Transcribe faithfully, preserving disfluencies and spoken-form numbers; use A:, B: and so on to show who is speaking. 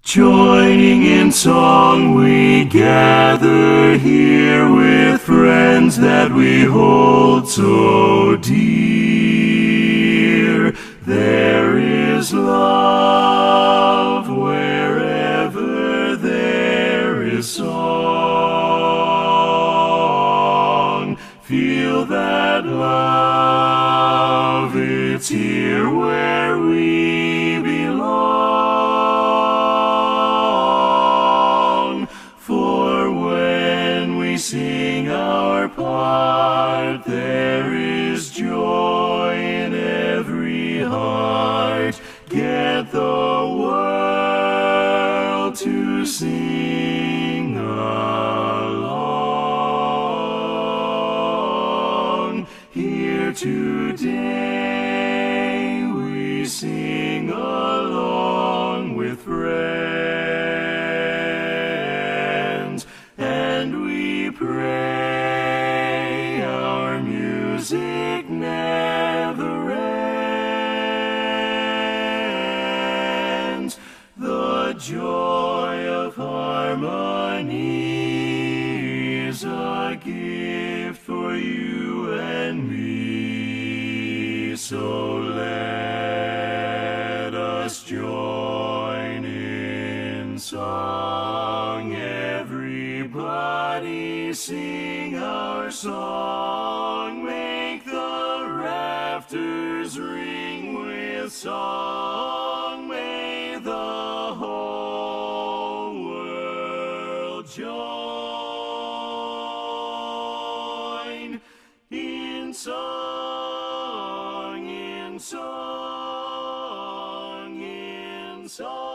A: Joining in song we gather here with friends that we hold so dear. There is love wherever there is song. Feel that love, it's here where we belong. For when we sing our part, there is joy in every heart. Get the world to sing along. Here today we sing along with friends, and we pray our music never ends. The joy of harmony is a gift for you and me. So let us join in song. Everybody sing our song. Make the rafters ring with song. May the whole world join in song, in song, in song.